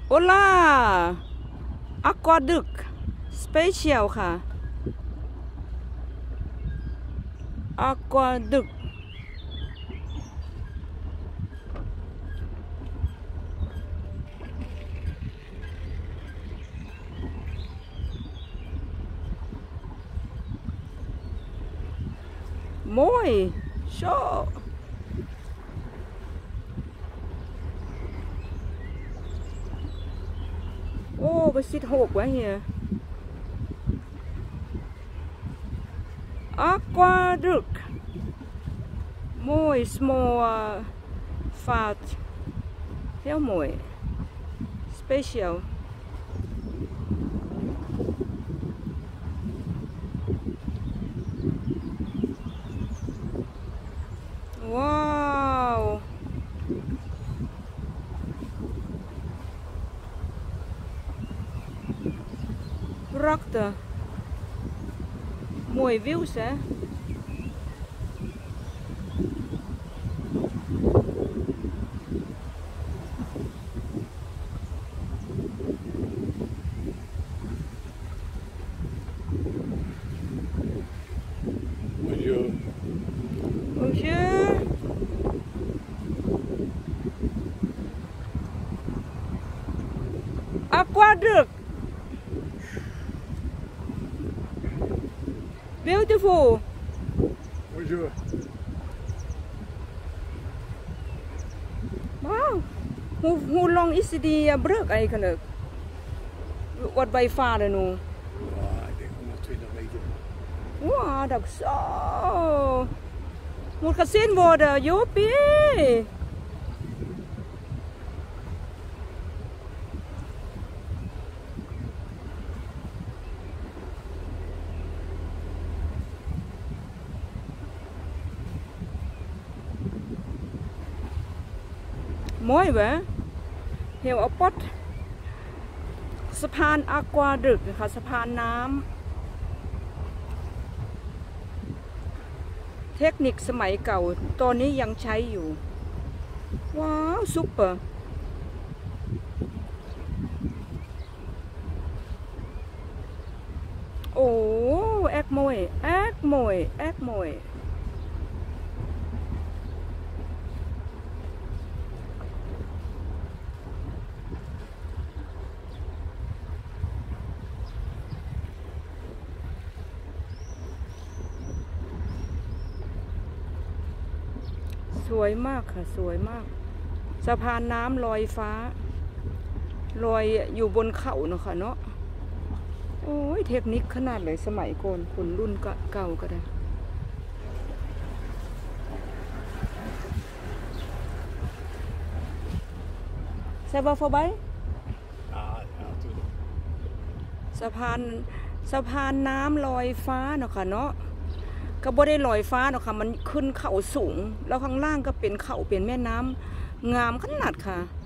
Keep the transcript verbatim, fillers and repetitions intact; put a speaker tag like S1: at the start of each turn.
S1: โอล่าอควาดึกสเปเชียลค่ะอควาดึกมวยโชโอ้ไปสิทหกไว้เฮียอควาดึกมวย small fat เที่ยวมวย specialว้าวรักแต่มวยวิวเสโอเคอควาดึก beautiful
S2: Bonjour.
S1: ว้าว who who long is the brug eigenlijk wat bij vader nu
S2: Ja, ik denk honderdtwintig meter.
S1: wow dat is zo moet gezien worden joepieมวยเว้ยเหี่ยวเอาปดสะพานอควาดึกค่ะสะพานน้ำเทคนิคสมัยเก่าตอนนี้ยังใช้อยู่ว้าวซุปเปอร์โอ้แอกมวยแอกมวยแอกมวยสวยมากค่ะสวยมากสะพานน้ำลอยฟ้าลอยอยู่บนเขาเนาะค่ะเนาะโอ้ยเทคนิคขนาดเลยสมัยก่อนคนรุ่นเก่าก็ได้ใช่ป่ะฟอใบ
S2: Ja, ja, natuurlijk.
S1: สะพานสะพานน้ำลอยฟ้าเนาะค่ะเนาะก็บ่ได้ลอยฟ้าเนาะค่ะมันขึ้นเขาสูงแล้วข้างล่างก็เป็นเขาเป็นแม่น้ำงามขนาดค่ะ